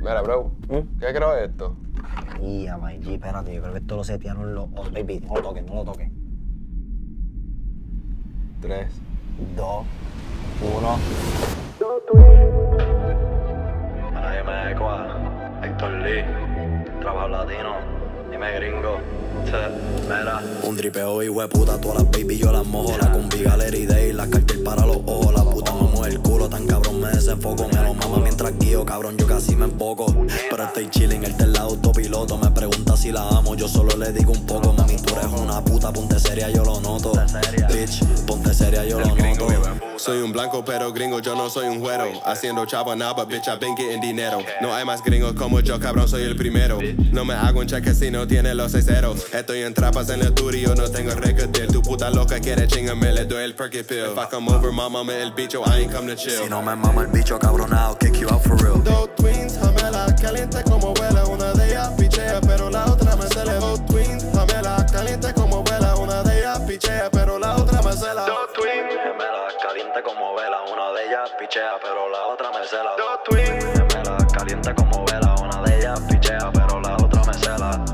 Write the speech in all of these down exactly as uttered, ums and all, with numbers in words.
Mira, bro, ¿Mm? ¿qué creo de esto? Ya, my G, espérate, yo creo que esto lo setearon los... Oh, baby, no lo toques, no lo toques. Tres. Dos, uno. Dime Equa, Héctor Lee, trabajo latino, dime gringo. Mira. Un dripeo hijo de puta, todas las baby yo las mojo. La combi Gallery Day, la cartel para los ojos. La puta me mueve el culo, tan cabrón me desenfoco. Me lo mama mientras guío, cabrón, yo casi me emboco. Pero estoy chilling, el del lado autopiloto. Me pregunta si la amo, yo solo le digo un poco. Mami, tú eres una puta, ponte seria, yo lo noto. Bitch, ponte seria, yo lo noto. Soy un blanco pero gringo, yo no soy un güero. Haciendo chapa nada, bitch, I've been getting dinero. No hay más gringos como yo, cabrón, soy el primero. No me hago un cheque si no tiene los seis ceros. Estoy en trapas en el tour y yo no tengo record deal. Tu puta loca quiere chingarme, le doy el perky pill. If I come over, mamame el bicho, I ain't come to chill. Si no me mama el bicho, cabrón, I'll kick you out for real. Dos twins, jamela, caliente como vela. Una de ellas pichea, pero la otra me cela. Dos twins, jamela, caliente como vela. Una de ellas pichea, pero la otra me cela. Dos twins, gemelas caliente como vela, una de ellas pichea, pero la otra me cela. dos twins, gemelas caliente como vela, una de ellas pichea, pero la otra me cela.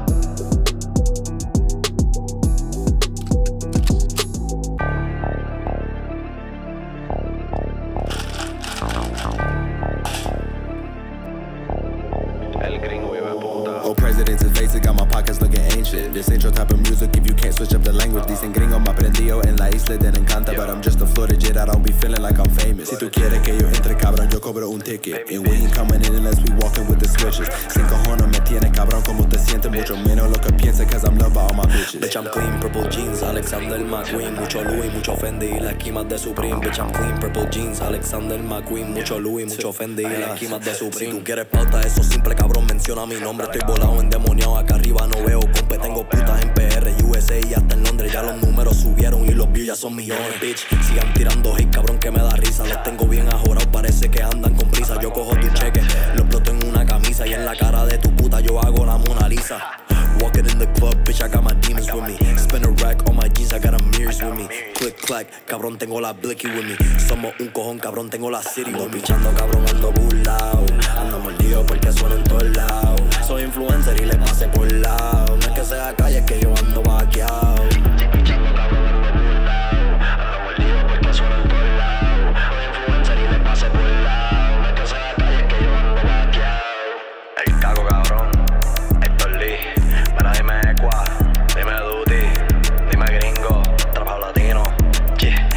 el gringo hijo de puta. Oh, presidents and faces got my pockets looking ancient. This ain't your type of music if you can't switch up the language. Dicen gringo me aprendió en la isla de Encanta, but I'm just a Florida jet, I don't be feeling like I'm famous. Si tú quieres que yo entre, cabrón, yo cobro un ticket. And we ain't coming in unless we walking with the switches. Sin cojones me tienes, cabrón, como te sientes. Mucho menos lo que pienses, cause I'm loved by all my bitches. Bitch, I'm clean, purple jeans, Alexander McQueen. Mucho Louis, mucho Fendi, y la esquimas de Supreme. Bitch, I'm clean, purple jeans, Alexander McQueen. Mucho Louis, mucho Fendi, y la esquimas de Supreme. Si tú quieres pauta, eso simple, cabrón, menciona mi nombre. Estoy volado, endemoniado, acá arriba no veo compe. Tengo putas en P R, U S A y hasta en Londres. Ya los números subieron y los views ya son millones, bitch. Sigan tirando hate, cabrón, que me da risa. Los tengo bien ajorados, parece que andan con prisa. Yo cojo tu cheque, lo exploto en una camisa. Y en la cara de tu puta yo hago la Mona Lisa. Walking in the club, bitch, I got my demons with me. Spin a rack on my jeans, I got a mirrors with me. Click, clack, cabrón, tengo la blicky with me. Somos un cojón, cabrón, tengo la city with me. Pichando, cabrón, ando burlao. Ando mordido porque suena en todos lados. Soy influencer y le pasé por lado. No es que sea calle, es que yo ando vaqueado. Pichando, cabrón, ando burlao. Ando mordido porque suena en todos lados. Soy influencer y le pasé por lado. No es que sea calle, es que yo ando vaqueado. El cago, cabrón, Héctor Lee. Mira, dime Equa, dime Duty, dime gringo, trabajo latino. Yeah.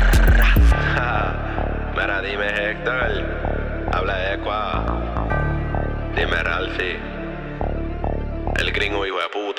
Mira, dime Héctor, habla Equa. Dime Ralphie, el gringo hijo de puta.